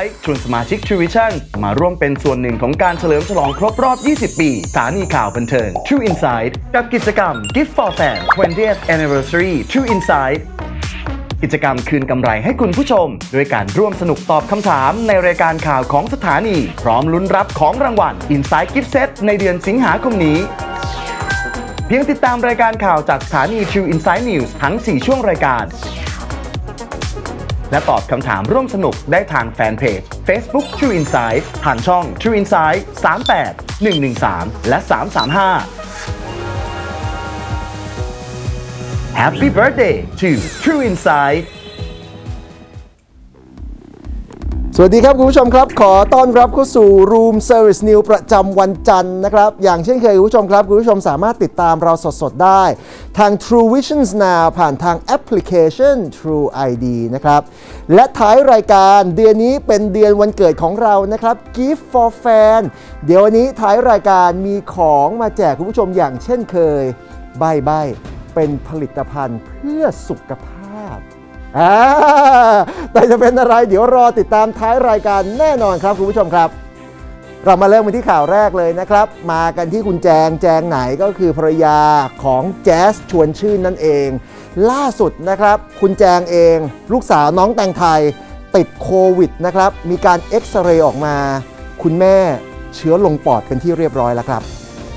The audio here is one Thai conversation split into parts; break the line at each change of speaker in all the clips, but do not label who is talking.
Insight ชวนสมาชิก True Vision มาร่วมเป็นส่วนหนึ่งของการเฉลิมฉลองครบรอบ 20 ปีสถานีข่าวบันเทิง True Insight กับกิจกรรม Gift for Fan 20th Anniversary True Insight กิจกรรมคืนกำไรให้คุณผู้ชมด้วยการร่วมสนุกตอบคำถามในรายการข่าวของสถานีพร้อมลุ้นรับของรางวัล Insight Gift Set ในเดือนสิงหาคมนี้เพียงติดตามรายการข่าวจากสถานี True Insight News ทั้ง 4 ช่วงรายการและตอบคำถามร่วมสนุกได้ทางแฟนเพจ Facebook True Insight ผ่านช่อง True Insight 38 113 และ 335 Happy Birthday to True Insight
สวัสดีครับคุณผู้ชมครับขอต้อนรับเข้าสู่ Room Service News ประจำวันจันทร์นะครับอย่างเช่นเคยคุณผู้ชมครับคุณผู้ชมสามารถติดตามเราสดๆได้ทาง True Visions Now ผ่านทางแอปพลิเคชัน True ID นะครับและท้ายรายการเดือนนี้เป็นเดือนวันเกิดของเรานะครับ Gift for Fan เดี๋ยววันนี้ท้ายรายการมีของมาแจกคุณผู้ชมอย่างเช่นเคยใบ้เป็นผลิตภัณฑ์เพื่อสุขภาพแต่จะเป็นอะไรเดี๋ยวรอติดตามท้ายรายการแน่นอนครับคุณผู้ชมครับเรามาเริ่มกันที่ข่าวแรกเลยนะครับมากันที่คุณแจงไหนก็คือภรรยาของแจ๊สชวนชื่นนั่นเองล่าสุดนะครับคุณแจงเองลูกสาวน้องแตงไทยติดโควิดนะครับมีการเอ็กซเรย์ออกมาคุณแม่เชื้อลงปอดเป็นที่เรียบร้อยแล้วครับ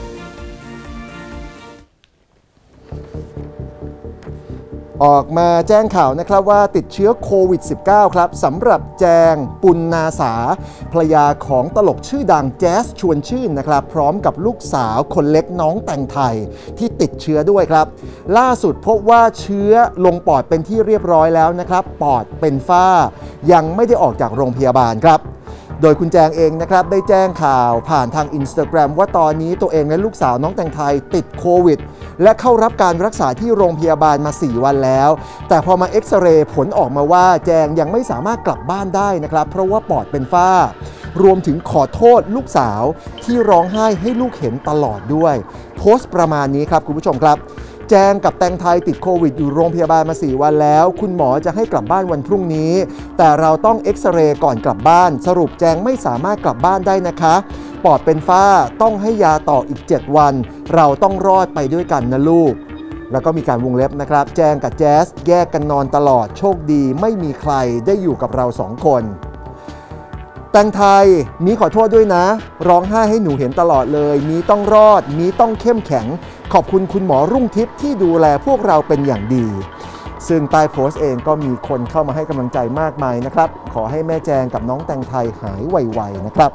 ออกมาแจ้งข่าวนะครับว่าติดเชื้อโควิด -19 ครับสำหรับแจงปุณนาสาภรรยาของตลกชื่อดังแจ๊สชวนชื่นนะครับพร้อมกับลูกสาวคนเล็กน้องแตงไทยที่ติดเชื้อด้วยครับล่าสุดพบว่าเชื้อลงปอดเป็นที่เรียบร้อยแล้วนะครับปอดเป็นฝ้ายังไม่ได้ออกจากโรงพยาบาลครับโดยคุณแจงเองนะครับได้แจ้งข่าวผ่านทาง Instagram ว่าตอนนี้ตัวเองและลูกสาวน้องแตงไทยติดโควิดและเข้ารับการรักษาที่โรงพยาบาลมา4วันแล้วแต่พอมาเอ็กซเรย์ผลออกมาว่าแจงยังไม่สามารถกลับบ้านได้นะครับเพราะว่าปอดเป็นฝ้ารวมถึงขอโทษลูกสาวที่ร้องไห้ให้ลูกเห็นตลอดด้วยโพสต์ประมาณนี้ครับคุณผู้ชมครับแจงกับแตงไทยติดโควิดอยู่โรงพยาบาลมา4วันแล้วคุณหมอจะให้กลับบ้านวันพรุ่งนี้แต่เราต้องเอ็กซเรย์ก่อนกลับบ้านสรุปแจงไม่สามารถกลับบ้านได้นะคะปอดเป็นฝ้าต้องให้ยาต่ออีก7วันเราต้องรอดไปด้วยกันนะลูกแล้วก็มีการวงเล็บนะครับแจงกับแจ๊สแยกกันนอนตลอดโชคดีไม่มีใครได้อยู่กับเรา2คนแตงไทยมีขอโทษด้วยนะร้องไห้ให้หนูเห็นตลอดเลยมีต้องรอดมีต้องเข้มแข็งขอบคุณคุณหมอรุ่งทิพย์ที่ดูแลพวกเราเป็นอย่างดีซึ่งใต้โพสต์เองก็มีคนเข้ามาให้กำลังใจมากมายนะครับขอให้แม่แจงกับน้องแตงไทยหายไวๆนะครับ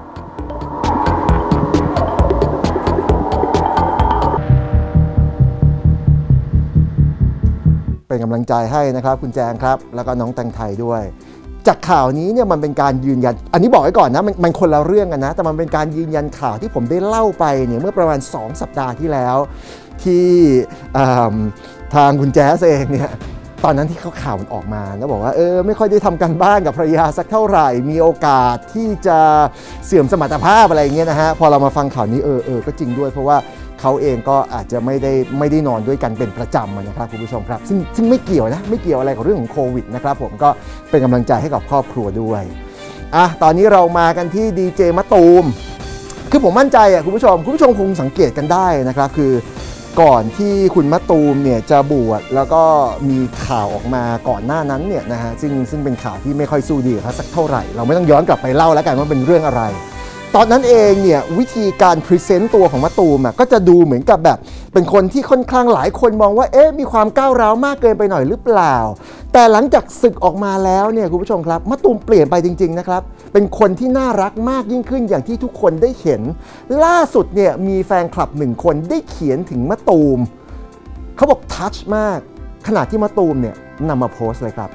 เป็นกำลังใจให้นะครับคุณแจงครับแล้วก็น้องแตงไทยด้วยจากข่าวนี้เนี่ยมันเป็นการยืนยันอันนี้บอกไว้ก่อนนะมันคนละเรื่องกันนะแต่มันเป็นการยืนยันข่าวที่ผมได้เล่าไปเนี่ยเมื่อประมาณ2สัปดาห์ที่แล้วที่ทางคุณแจ๊สเองเนี่ยตอนนั้นที่ข่าวมันออกมาแล้วบอกว่าไม่ค่อยได้ทำการบ้านกับภรรยาสักเท่าไหร่มีโอกาสที่จะเสื่อมสมรรถภาพอะไรอย่างเงี้ยนะฮะพอเรามาฟังข่าวนี้ก็จริงด้วยเพราะว่าเขาเองก็อาจจะไม่ได้นอนด้วยกันเป็นประจำนะครับคุณผู้ชมครับซึ่งไม่เกี่ยวนะไม่เกี่ยวอะไรกับเรื่องของโควิดนะครับผมก็เป็นกำลังใจให้กับครอบครัวด้วยตอนนี้เรามากันที่ดีเจมะตูมคือผมมั่นใจคุณผู้ชมคงสังเกตกันได้นะครับคือก่อนที่คุณมะตูมเนี่ยจะบวชแล้วก็มีข่าวออกมาก่อนหน้านั้นเนี่ยนะฮะซึ่งเป็นข่าวที่ไม่ค่อยสู้ดีสักเท่าไหร่เราไม่ต้องย้อนกลับไปเล่าแล้วกันว่าเป็นเรื่องอะไรตอนนั้นเองเนี่ยวิธีการพรีเซนต์ตัวของมะตูมก็จะดูเหมือนกับแบบเป็นคนที่ค่อนข้างหลายคนมองว่ามีความก้าวร้าวมากเกินไปหน่อยหรือเปล่าแต่หลังจากศึกออกมาแล้วเนี่ยคุณผู้ชมครับมะตูมเปลี่ยนไปจริงๆนะครับเป็นคนที่น่ารักมากยิ่งขึ้นอย่างที่ทุกคนได้เห็นล่าสุดเนี่ยมีแฟนคลับ1คนได้เขียนถึงมะตูมเขาบอกทัชมากขณะที่มะตูมเนี่ยนำมาโพสต์เลยครับ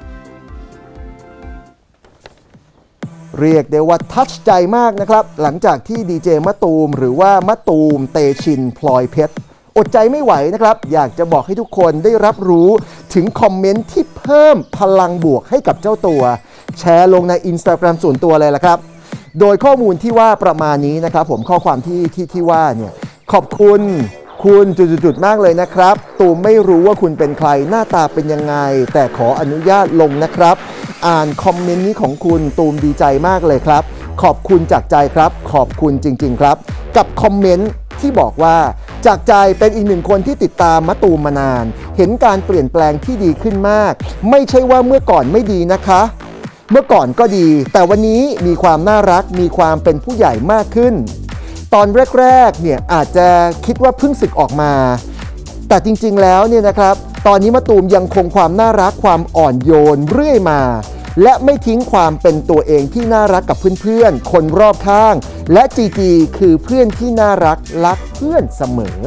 เรียกได้ว่าทัชใจมากนะครับหลังจากที่ดีเจมะตูมหรือว่ามะตูมเตชินพลอยเพชรอดใจไม่ไหวนะครับอยากจะบอกให้ทุกคนได้รับรู้ถึงคอมเมนต์ที่เพิ่มพลังบวกให้กับเจ้าตัวแชร์ลงใน Instagram ส่วนตัวเลยละครับโดยข้อมูลที่ว่าประมาณนี้นะครับผมข้อความที่ว่าเนี่ยขอบคุณคุณจุดๆมากเลยนะครับตูมไม่รู้ว่าคุณเป็นใครหน้าตาเป็นยังไงแต่ขออนุญาตลงนะครับอ่านคอมเมนต์นี้ของคุณตูมดีใจมากเลยครับขอบคุณจากใจครับขอบคุณจริงๆครับกับคอมเมนต์ที่บอกว่าจากใจเป็นอีกหนึ่งคนที่ติดตามมะตูมมานานเห็นการเปลี่ยนแปลงที่ดีขึ้นมากไม่ใช่ว่าเมื่อก่อนไม่ดีนะคะเมื่อก่อนก็ดีแต่วันนี้มีความน่ารักมีความเป็นผู้ใหญ่มากขึ้นตอนแรกๆเนี่ยอาจจะคิดว่าเพิ่งศึกออกมาแต่จริงๆแล้วเนี่ยนะครับตอนนี้มะตูมยังคงความน่ารักความอ่อนโยนเรื่อยมาและไม่ทิ้งความเป็นตัวเองที่น่ารักกับเพื่อนๆคนรอบข้างและจีจีคือเพื่อนที่น่ารักเพื่อนเสมอ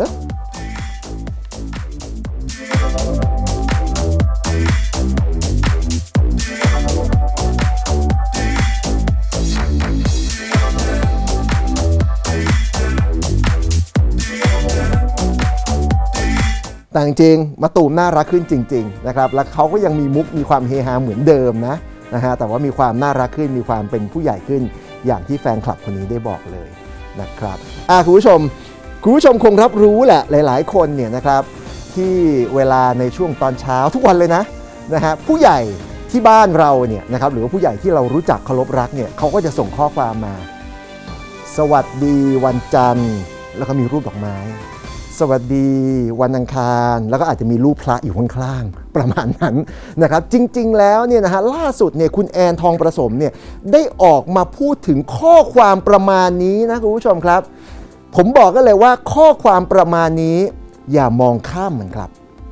แต่จริงๆมะตูมน่ารักขึ้นจริงๆนะครับและเขาก็ยังมีมุกมีความเฮฮาเหมือนเดิมนะฮะแต่ว่ามีความน่ารักขึ้นมีความเป็นผู้ใหญ่ขึ้นอย่างที่แฟนคลับคนนี้ได้บอกเลยนะครับคุณผู้ชมคงรับรู้แหละหลายๆคนเนี่ยนะครับที่เวลาในช่วงตอนเช้าทุกวันเลยนะฮะผู้ใหญ่ที่บ้านเราเนี่ยนะครับหรือว่าผู้ใหญ่ที่เรารู้จักเคารพรักเนี่ยเขาก็จะส่งข้อความมาสวัสดีวันจันทร์แล้วก็มีรูปดอกไม้สวัสดีวันอังคารแล้วก็อาจจะมีรูปพระอยู่ข้างๆประมาณนั้นนะครับจริงๆแล้วเนี่ยนะฮะล่าสุดเนี่ยคุณแอนทองประสมเนี่ยได้ออกมาพูดถึงข้อความประมาณนี้นะคุณผู้ชมครับผมบอกกันเลยว่าข้อความประมาณนี้อย่ามองข้ามมันครับ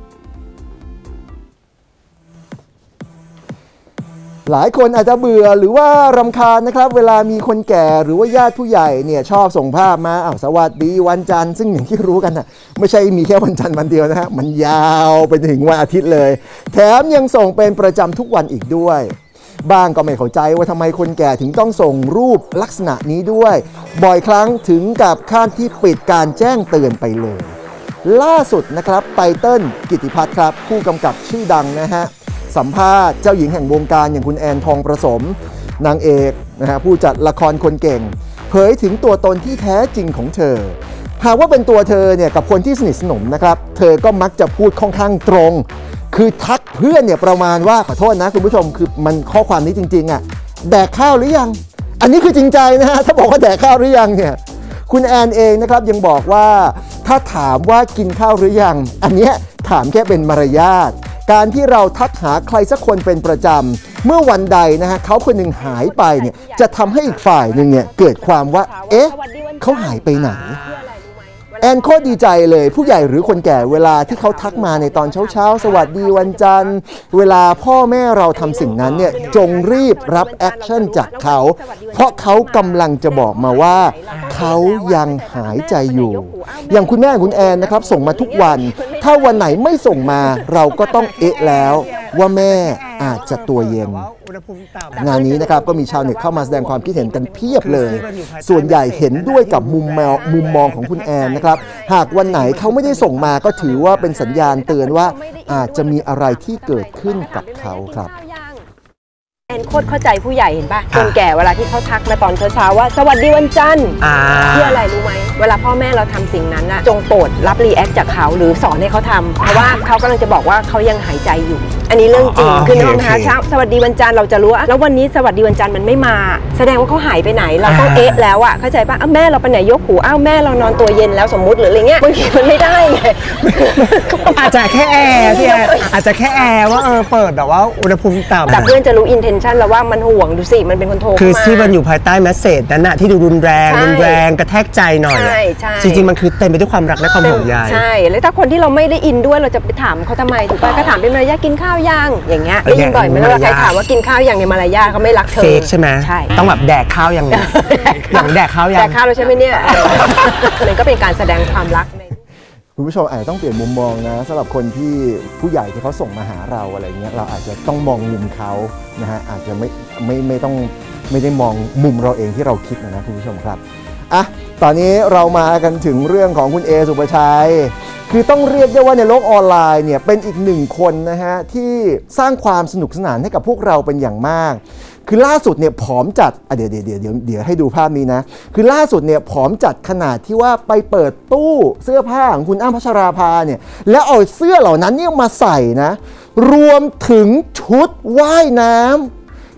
หลายคนอาจจะเบื่อหรือว่ารำคาญนะครับเวลามีคนแก่หรือว่าญาติผู้ใหญ่เนี่ยชอบส่งภาพมาสวัสดีวันจันทร์ซึ่งอย่างที่รู้กันนะไม่ใช่มีแค่วันจันทร์วันเดียวนะฮะมันยาวไปถึงวันอาทิตย์เลยแถมยังส่งเป็นประจำทุกวันอีกด้วยบ้างก็ไม่เข้าใจว่าทำไมคนแก่ถึงต้องส่งรูปลักษณะนี้ด้วยบ่อยครั้งถึงกับขั้นที่ปิดการแจ้งเตือนไปเลยล่าสุดนะครับไตเติ้ลกิตติพัฒน์ครับผู้กำกับชื่อดังนะฮะสัมภาษณ์เจ้าหญิงแห่งวงการอย่างคุณแอนทองประสมนางเอกนะฮะผู้จัดละครคนเก่งเผยถึงตัวตนที่แท้จริงของเธอหากว่าเป็นตัวเธอเนี่ยกับคนที่สนิทสนมนะครับเธอก็มักจะพูดค่อนข้างตรงคือทักเพื่อนเนี่ยประมาณว่าขอโทษนะคุณผู้ชมคือมันข้อความนี้จริงๆแดกข้าวหรือยังอันนี้คือจริงใจนะฮะถ้าบอกว่าแดกข้าวหรือยังเนี่ยคุณแอนเองนะครับยังบอกว่าถ้าถามว่ากินข้าวหรือยังอันนี้ถามแค่เป็นมารยาทการที่เราทักหาใครสักคนเป็นประจำเมื่อวันใดนะฮะเขาคนหนึ่งหายไปเนี่ยจะทำให้อีกฝ่ายหนึ่งเนี่ยเกิดความว่าเอ๊ะเขาหายไปไหนแอนโคตรดีใจเลยผู้ใหญ่หรือคนแก่เวลาที่เขาทักมาในตอนเช้าสวัสดีวันจันทร์เวลาพ่อแม่เราทำสิ่งนั้นเนี่ยจงรีบรับแอคชั่นจากเขาเพราะเขากำลังจะบอกมาว่าเขายังหายใจอยู่อย่างคุณแม่คุณแอนนะครับส่งมาทุกวันถ้าวันไหนไม่ส่งมาเราก็ต้องเอะแล้วว่าแม่อาจจะตัวเย็นงานนี้นะครับก็มีชาวเน็ตเข้ามาแสดงความคิดเห็นกันเพียบเลยส่วนใหญ่เห็นด้วยกับมุมมองของคุณแอนนะครับหากวันไหนเขาไม่ได้ส่งมาก็ถือว่าเป็นสัญญาณเตือนว่าอาจจะมีอะไรที่เกิดขึ้นกับเขาครับ
แอนโคตรเข้าใจผู้ใหญ่เห็นป่ะคนแก่เวลาที่เขาทักมาตอนเช้าว่าสวัสดีวันจันทร์เพื่ออะไรรู้ไหมเวลาพ่อแม่เราทำสิ่งนั้นนะจงโปรดรับรีแอคจากเขาหรือสอนให้เขาทำเพราะว่าเขากำลังจะบอกว่าเขายังหายใจอยู่อันนี้เรื่องจริงคือน้องนะคะเช้าสวัสดีวันจันทร์เราจะรู้ว่าแล้ววันนี้สวัสดีวันจันทร์มันไม่มาแสดงว่าเขาหายไปไหนเราต้องเอ๊ะแล้วอ่ะเข้าใจป่ะแม่เราไปไหนยกหูแม่เรานอนตัวเย็นแล้วสมมุติหรืออะไรเงี้ยบางทีมันไม่ได้ไง
อาจจะแค่แอร์พี่อาจจะแค่แอร์ว่าเปิดแบบว่าอุณหภูมิต่ำ
แต่เพื่อนจะรู้อินเทนชั่นแล้วว่ามันห่วงดูสิมันเป็นคนโทร
คือที่มันอยู่ภายใต้แมสเสจนั้นนะที่ดูรุนแรงกระแทกใจหน่อยจริงๆมันคือเต็มไปด้วยความรักและความห่วงใย
ใช่แล้วถ้าคนที่เราไม่ได้อินด้วยเราจะไปถามเขาทำไมถูกป่ะก็ถามเป็นมารยาทกินข้าวยังอย่างเงี้ยได้ยินบ่อยไหมว่าใครถามว่ากินข้าวยังในมารยาทเขาไม่รักเธอ
เฟกใช่ไหมใช่ต้องแบบแดกข้าวยังอย่างแดกข้าวยัง
แดกข้าวเราใช่ไหมเนี่ยมันก็เป็นการแสดงความรัก
คุณผู้ชมอาจจะต้องเปลี่ยนมุมมองนะสำหรับคนที่ผู้ใหญ่ที่เขาส่งมาหาเราอะไรเงี้ยเราอาจจะต้องมองมุมเขานะฮะอาจจะไม่ได้มองมุมเราเองที่เราคิดนะคุณผู้ชมครับตอนนี้เรามากันถึงเรื่องของคุณเอสุภชัยคือต้องเรียกได้ว่าในโลกออนไลน์เนี่ยเป็นอีกหนึ่งคนนะฮะที่สร้างความสนุกสนานให้กับพวกเราเป็นอย่างมากคือล่าสุดเนี่ยผอมจัดเดี๋ยวให้ดูภาพนี้นะคือล่าสุดเนี่ยผอมจัดขนาดที่ว่าไปเปิดตู้เสื้อผ้าของคุณอ้ำพัชราภาเนี่ยแล้วเอาเสื้อเหล่านั้นเนี่ยมาใส่นะรวมถึงชุดว่ายน้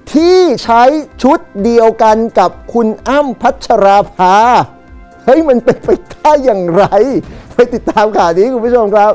ที่ใช้ชุดเดียวกันกับคุณอ้ำพัชราภาเฮ้ยมันเป็นไปได้อย่างไรไปติดตามข่าวนี้คุณผู้ชมครับ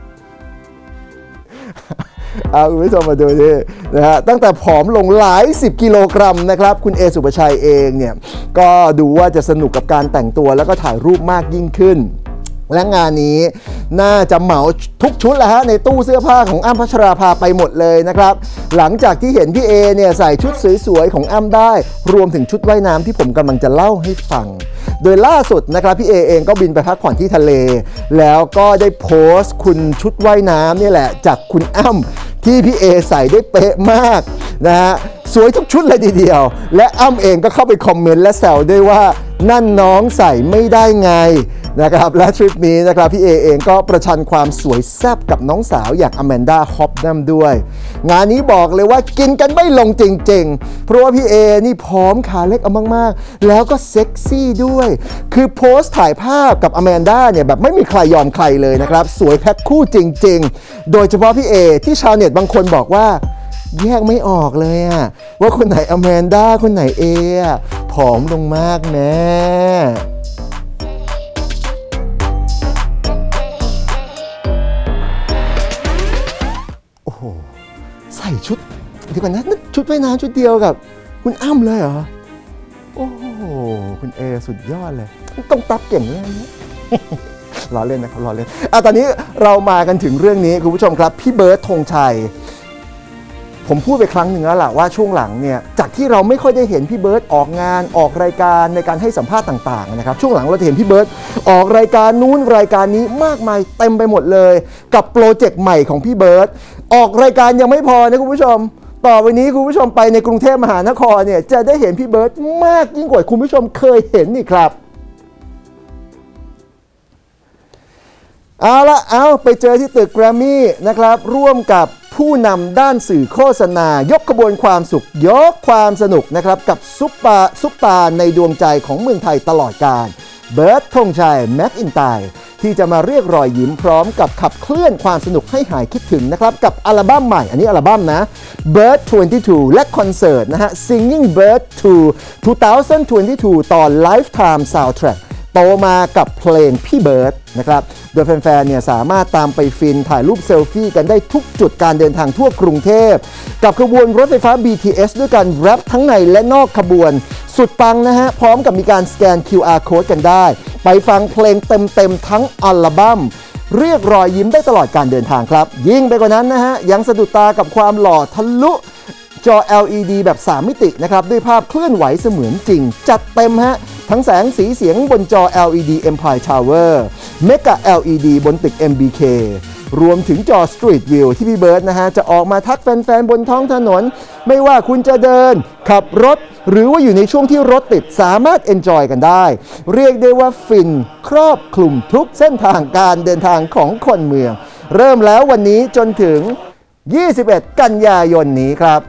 เอาคุณผู้ชมมาดูดินะฮะตั้งแต่ผอมลงหลาย10กิโลกรัมนะครับคุณเอสุภชัยเองเนี่ยก็ดูว่าจะสนุกกับการแต่งตัวแล้วก็ถ่ายรูปมากยิ่งขึ้นและงานนี้น่าจะเหมาทุกชุดแหละฮะในตู้เสื้อผ้าของอ้ำพัชราภาไปหมดเลยนะครับหลังจากที่เห็นพี่เอเนี่ยใส่ชุดสวยๆของอ้ำได้รวมถึงชุดว่ายน้ำที่ผมกำลังจะเล่าให้ฟังโดยล่าสุดนะครับพี่เอเองก็บินไปพักผ่อนที่ทะเลแล้วก็ได้โพสต์คุณชุดว่ายน้ำนี่แหละจากคุณอ้ำที่พี่เอใส่ได้เป๊ะมากนะฮะสวยทุกชุดเลยทีเดียวและอ้ำเองก็เข้าไปคอมเมนต์และแซวด้วยว่านั่นน้องใส่ไม่ได้ไงนะครับและทริปนี้นะครับพี่เอเองก็ประชันความสวยแซ่บกับน้องสาวอย่างอแมนดาฮอปนัมด้วยงานนี้บอกเลยว่ากินกันไม่ลงจริงๆเพราะว่าพี่เอนี่ผอมขาเล็กเอามากๆแล้วก็เซ็กซี่ด้วยคือโพสต์ถ่ายภาพกับอแมนดาเนี่ยแบบไม่มีใครยอมใครเลยนะครับสวยแพ็คคู่จริงๆโดยเฉพาะพี่เอที่ชาวเน็ตบางคนบอกว่าแยกไม่ออกเลยอะว่าคนไหนอแมนดาคนไหนเออะผอมลงมากแน่โอ้โหใส่ชุดเดี๋ยวก่อนนะชุดว่ายน้ำชุดเดียวกับคุณอ้ำเลยเหรอโอ้โหคุณเอสุดยอดเลยต้องตับเก่งเลยนะล้อเล่นนะครับล้อเล่นตอนนี้เรามากันถึงเรื่องนี้คุณผู้ชมครับพี่เบิร์ดธงชัยผมพูดไปครั้งหนึ่งแล้วล่ะว่าช่วงหลังเนี่ยจากที่เราไม่ค่อยได้เห็นพี่เบิร์ดออกงานออกรายการในการให้สัมภาษณ์ต่างๆนะครับช่วงหลังเราจะเห็นพี่เบิร์ดออกรายการนู้นรายการนี้มากมายเต็มไปหมดเลยกับโปรเจกต์ใหม่ของพี่เบิร์ดออกรายการยังไม่พอนะคุณผู้ชมต่อไปนี้คุณผู้ชมไปในกรุงเทพมหานครเนี่ยจะได้เห็นพี่เบิร์ดมากยิ่งกว่าคุณผู้ชมเคยเห็นนี่ครับเอาไปเจอที่ตึกแกรมมี่นะครับร่วมกับผู้นำด้านสื่อโฆษณายกขบวนความสุขยกความสนุกนะครับกับซุปตาในดวงใจของเมืองไทยตลอดกาลเบิร์ดธงชัยแม็กอินไตร์ที่จะมาเรียกรอยยิ้มพร้อมกับขับเคลื่อนความสนุกให้หายคิดถึงนะครับกับอัลบั้มใหม่อันนี้อัลบั้มนะ Bird 22 และคอนเสิร์ตนะฮะ Singing Bird 2022 ตอน Lifetime Soundtrack โตมากับเพลงพี่เบิร์ดนะครับโดยแฟนๆเนี่ยสามารถตามไปฟินถ่ายรูปเซลฟี่กันได้ทุกจุดการเดินทางทั่วกรุงเทพกับขบวนรถไฟฟ้า BTS ด้วยการแรปทั้งในและนอกขบวนสุดปังนะฮะพร้อมกับมีการสแกน QR Code กันได้ไปฟังเพลงเต็มๆทั้งอัลบั้มเรียกรอยยิ้มได้ตลอดการเดินทางครับยิ่งไปกว่านั้นนะฮะยังสะดุดตากับความหล่อทะลุจอ LED แบบ 3 มิตินะครับด้วยภาพเคลื่อนไหวเสมือนจริงจัดเต็มฮะทั้งแสงสีเสียงบนจอ LED Empire Tower Mega LED บนตึก MBK รวมถึงจอ Street View ที่พี่เบิร์ดนะฮะจะออกมาทักแฟนๆบนท้องถนนไม่ว่าคุณจะเดินขับรถหรือว่าอยู่ในช่วงที่รถติดสามารถ enjoy กันได้เรียกได้ว่าฟินครอบคลุมทุกเส้นทางการเดินทางของคนเมืองเริ่มแล้ววันนี้จนถึง21 กันยายนนี้ครับ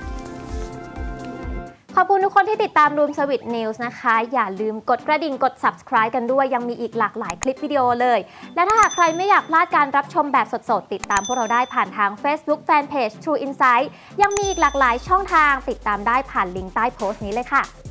ขอบคุณทุกคนที่ติดตาม Room Service News นะคะอย่าลืมกดกระดิ่งกด Subscribe กันด้วยยังมีอีกหลากหลายคลิปวิดีโอเลยและถ้าหากใครไม่อยากพลาดการรับชมแบบสดๆติดตามพวกเราได้ผ่านทาง Facebook Fanpage True Insight ยังมีอีกหลากหลายช่องทางติดตามได้ผ่านลิงก์ใต้โพสต์นี้เลยค่ะ